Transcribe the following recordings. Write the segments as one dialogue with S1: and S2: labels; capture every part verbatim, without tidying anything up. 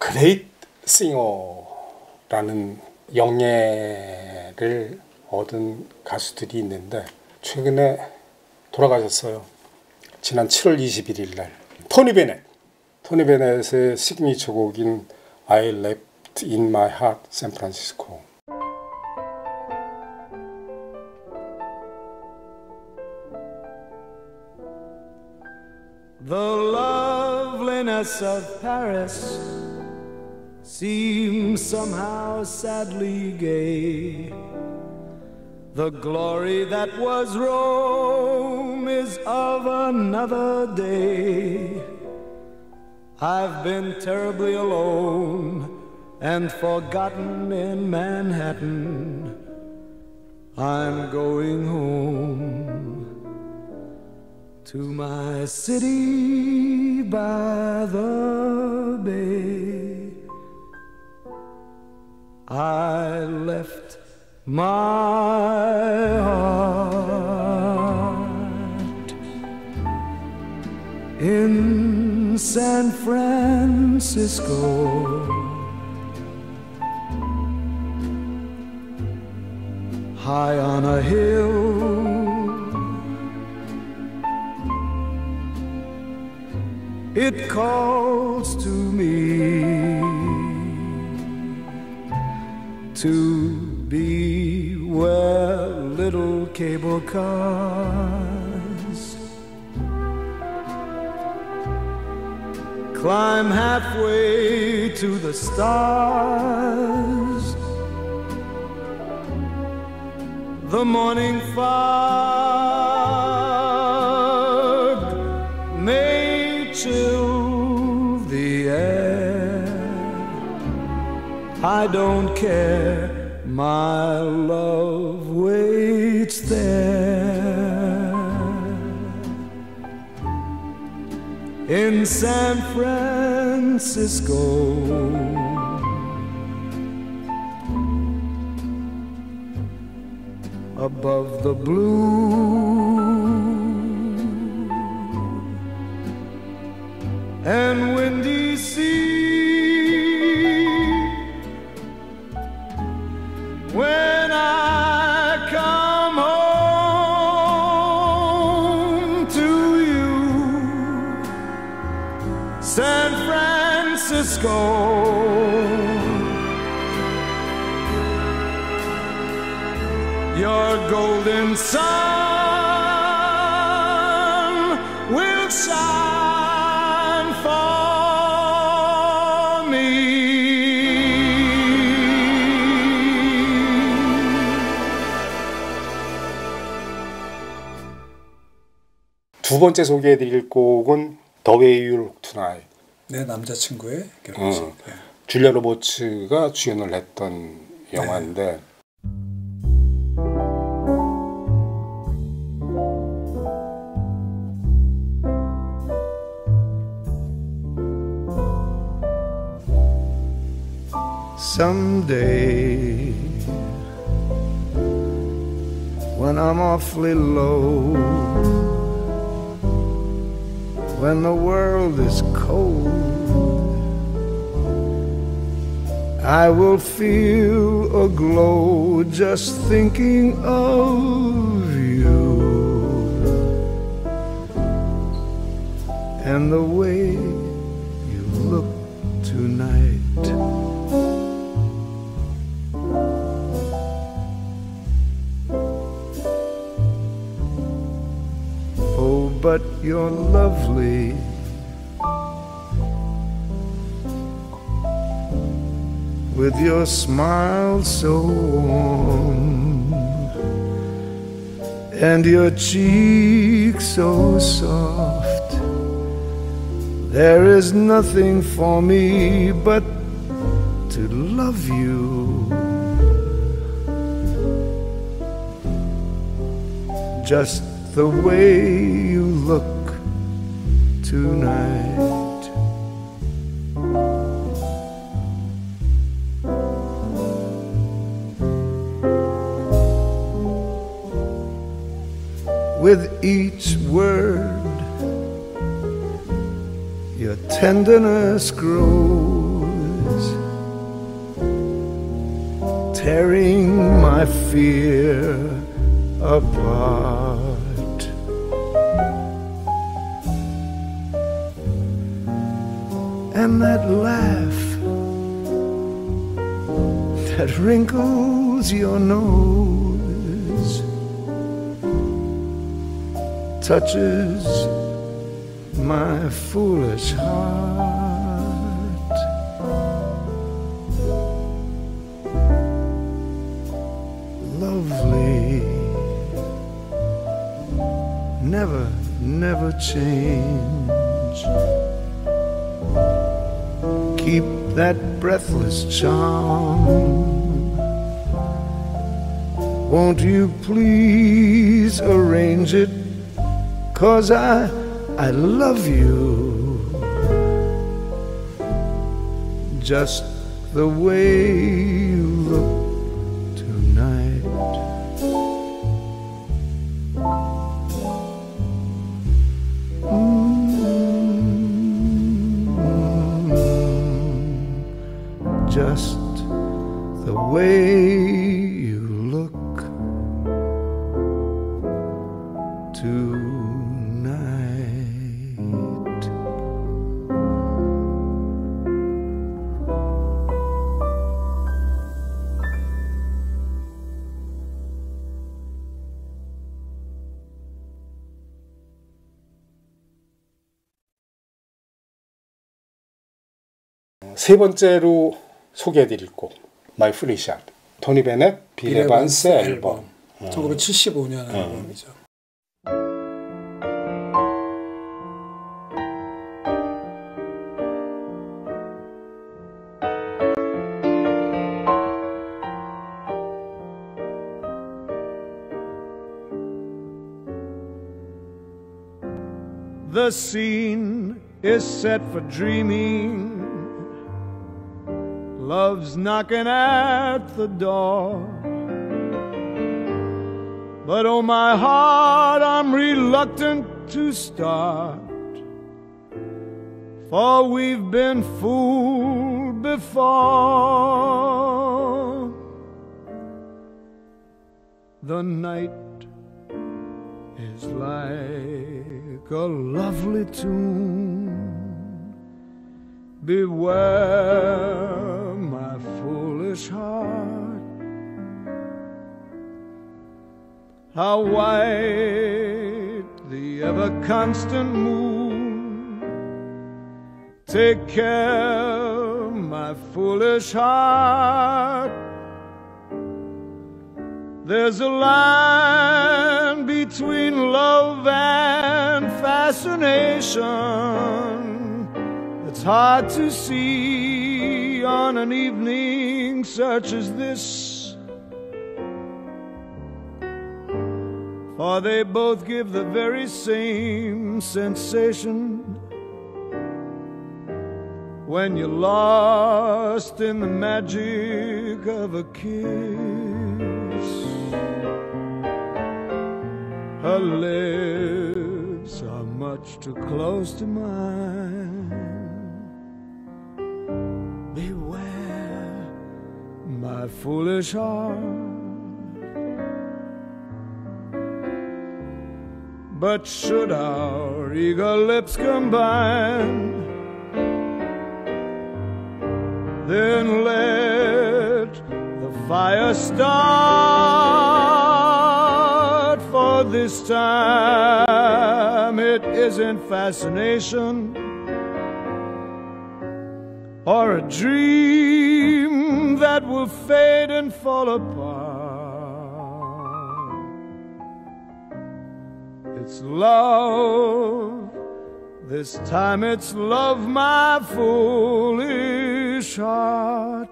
S1: 그레이트 싱어라는 영예를 얻은 가수들이 있는데 최근에 돌아가셨어요. 지난 칠월 이십일일 날. 토니 베넷. 토니 베넷의 시그니처 곡인 I Left in My Heart San Francisco.
S2: The loveliness of Paris seems somehow sadly gay. The glory that was Rome is of another day. I've been terribly alone and forgotten in Manhattan. I'm going home to my city by the bay. I left my heart in San Francisco, high on a hill. It calls to me to be where little cable cars climb halfway to the stars. The morning fog may chill the air. I don't care, my love waits there in San Francisco. Above the blue and windy sea, when I come home to you, San Francisco, your golden sun will shine for me.
S1: 두 번째 소개해드릴 곡은 The Way You Look Tonight.
S3: 내 남자친구의 결혼식.
S1: 어, 줄리아 로버츠가 주연을 했던 영화인데
S3: 네.
S2: Someday, when I'm awfully low, when the world is cold, I will feel a glow just thinking of you and the way you look tonight. But you're lovely, with your smile so warm and your cheek so soft. There is nothing for me but to love you, just the way you look tonight. With each word, your tenderness grows, tearing my fear apart. And that laugh that wrinkles your nose touches my foolish heart. Lovely, never, never change. Keep that breathless charm. Won't you please arrange it? 'Cause I, I love you just the way you look tonight. Just the way you look tonight.
S1: 세 번째로 소개해드릴 곡 My Foolish Heart, 토니 베넷, 빌 에반스 앨범.
S3: 천구백칠십오 년 앨범이죠.
S2: The scene is set for dreaming. Love's knocking at the door. But oh my heart, I'm reluctant to start, for we've been fooled before. The night is like a lovely tune. Beware, my foolish heart, how white the ever-constant moon. Take care, my foolish heart, there's a line between love and fascination. It's hard to see on an evening such as this, for they both give the very same sensation when you're lost in the magic of a kiss. Her lips are much too close to mine. Beware, my foolish heart. But should our eager lips combine, then let the fire start. For this time it isn't fascination or a dream that will fade and fall apart. It's love, this time it's love, my foolish heart.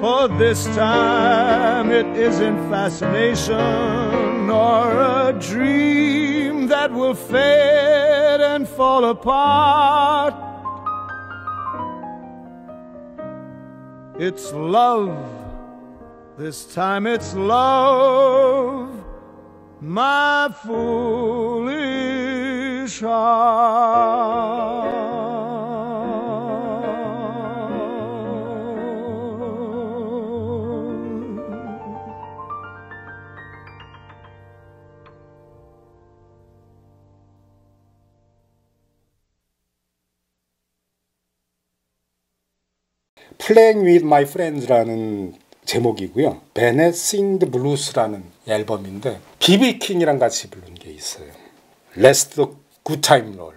S2: For this time it isn't fascination or a dream that will fade and fall apart. It's love, this time it's love, my foolish heart.
S1: Playing with My Friends라는 제목이고요. Bennett Sing the Blues라는 앨범인데 비비 킹이랑 같이 부른 게 있어요. Let's the Good Time Roll.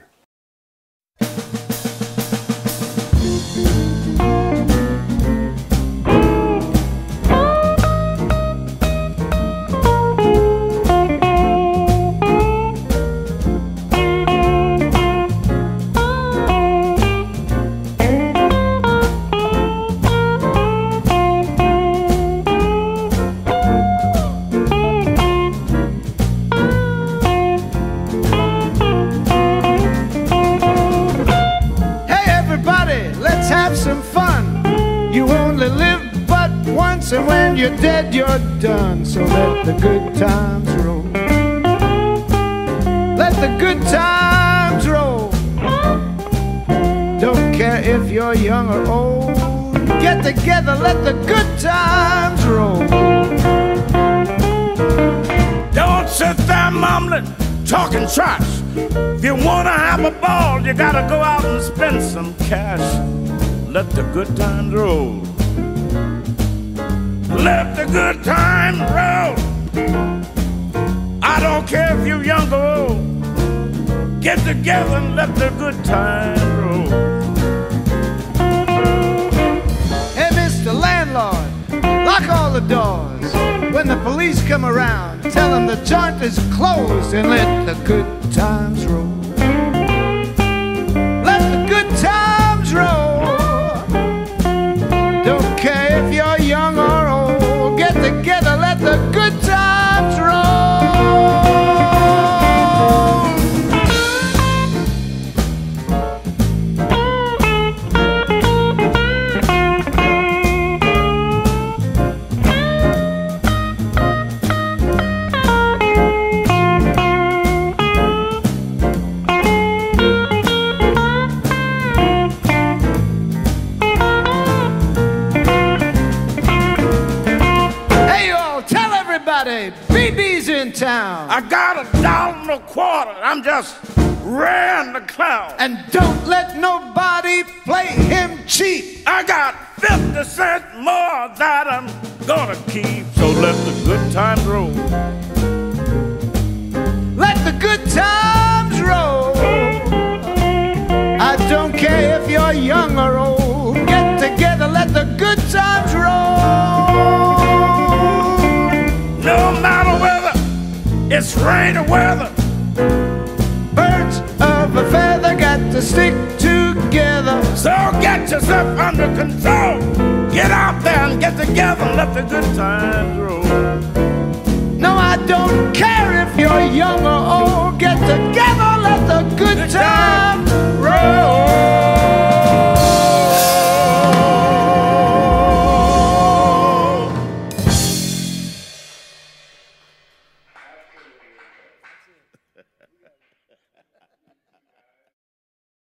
S1: And when you're dead, you're done. So let the good times roll. Let the good times roll. Don't care if you're young or old. Get together, let the good times roll.
S4: Don't sit there mumbling, talking trash. If you wanna have a ball, you gotta go out and spend some cash. Let the good times roll. Let the good time roll. I don't care if you're young or old. Get together and let the good time roll.
S2: Hey, Mister Landlord, lock all the doors. When the police come around, tell them the joint is closed and let the good times roll. Let the good times roll. Don't care if you're young or old. Get together, let the good times roll. B B's in town.
S4: I got a dollar and a quarter. I'm just raring the clown.
S2: And don't let nobody play him cheap.
S4: I got fifty cents more that I'm gonna keep. So let the good times roll.
S2: Let the good times roll. I don't care if you're young or old. Get together, let the good times roll.
S4: No matter whether it's rain or weather,
S2: birds of a feather got to stick together.
S4: So get yourself under control. Get out there and get together and let the good times roll.
S2: No, I don't care if you're young or old. Get together, let the good times roll.